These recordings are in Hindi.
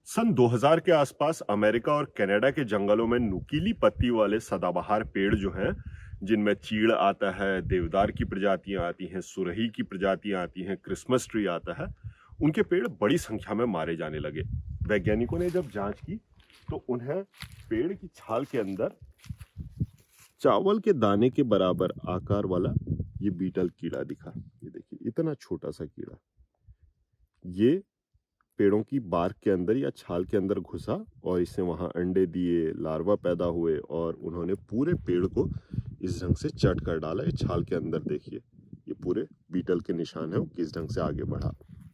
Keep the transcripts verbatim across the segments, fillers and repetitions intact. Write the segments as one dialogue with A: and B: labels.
A: सन दो हज़ार के आसपास अमेरिका और कनाडा के जंगलों में नुकीली पत्ती वाले सदाबहार पेड़ जो हैं, जिनमें चीड़ आता है, देवदार की प्रजातियां आती हैं, सुरही की प्रजातियां आती हैं, क्रिसमस ट्री आता है, उनके पेड़ बड़ी संख्या में मारे जाने लगे। वैज्ञानिकों ने जब जांच की तो उन्हें पेड़ की छाल के अंदर चावल के दाने के बराबर आकार वाला ये बीटल कीड़ा दिखा। ये देखिए, इतना छोटा सा कीड़ा ये पेड़ों की बार्क के अंदर या छाल के अंदर घुसा और इसने वहां अंडे दिए, लार्वा पैदा हुए और उन्होंने पूरे पेड़ को इस ढंग से चट कर डाला। ये छाल के अंदर देखिए, ये पूरे बीटल के निशान है, वो किस ढंग से आगे बढ़ा।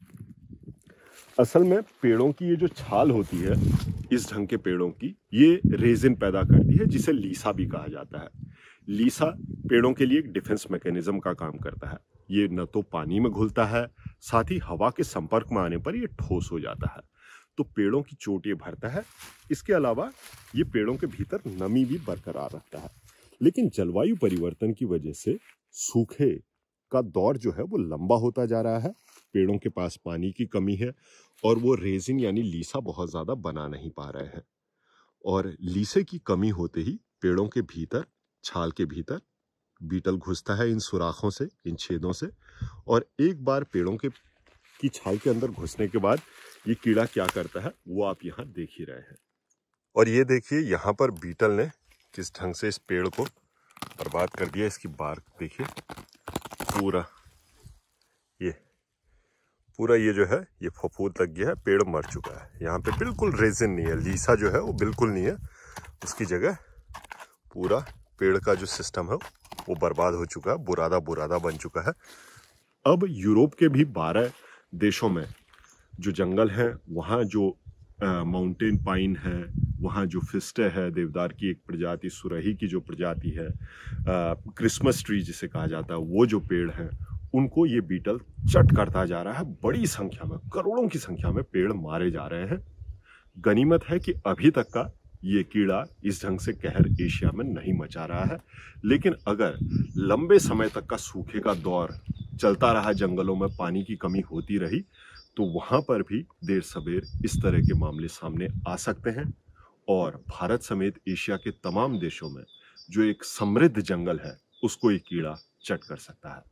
A: असल में पेड़ों की ये जो छाल होती है, इस ढंग के पेड़ों की, ये रेजिन पैदा करती है, जिसे लीसा भी कहा जाता है। लीसा पेड़ों के लिए एक डिफेंस मैकेनिज्म का काम करता है। ये न तो पानी में घुलता है, साथ ही हवा के संपर्क में आने पर ये ठोस हो जाता है, तो पेड़ों की चोट ये भरता है। इसके अलावा ये पेड़ों के भीतर नमी भी बरकरार रखता है। लेकिन जलवायु परिवर्तन की वजह से सूखे का दौर जो है वो लंबा होता जा रहा है। पेड़ों के पास पानी की कमी है और वो रेजिन यानी लीसा बहुत ज्यादा बना नहीं पा रहे हैं, और लीसे की कमी होते ही पेड़ों के भीतर, छाल के भीतर बीटल घुसता है इन सुराखों से, इन छेदों से, और एक बार पेड़ों के की छाल के अंदर घुसने के बाद ये कीड़ा क्या करता है वो आप यहाँ देख ही रहे हैं। और ये देखिए, यहाँ पर बीटल ने किस ढंग से इस पेड़ को बर्बाद कर दिया। इसकी बार्क देखिए, पूरा ये पूरा ये जो है ये फफूंद लग गया है, पेड़ मर चुका है। यहाँ पे बिल्कुल रेजिन नहीं है, लीसा जो है वो बिल्कुल नहीं है, उसकी जगह पूरा पेड़ का जो सिस्टम है वो बर्बाद हो चुका है, बुरादा बुरादा बन चुका है। अब यूरोप के भी बारह देशों में जो जंगल हैं, वहाँ जो माउंटेन पाइन है, वहाँ जो फिस्टे है, देवदार की एक प्रजाति, सुरही की जो प्रजाति है, क्रिसमस ट्री जिसे कहा जाता है, वो जो पेड़ हैं, उनको ये बीटल चट करता जा रहा है। बड़ी संख्या में, करोड़ों की संख्या में पेड़ मारे जा रहे हैं। गनीमत है कि अभी तक का ये कीड़ा इस ढंग से कहर एशिया में नहीं मचा रहा है। लेकिन अगर लंबे समय तक का सूखे का दौर चलता रहा, जंगलों में पानी की कमी होती रही, तो वहां पर भी देर सबेर इस तरह के मामले सामने आ सकते हैं। और भारत समेत एशिया के तमाम देशों में जो एक समृद्ध जंगल है, उसको ये कीड़ा चट कर सकता है।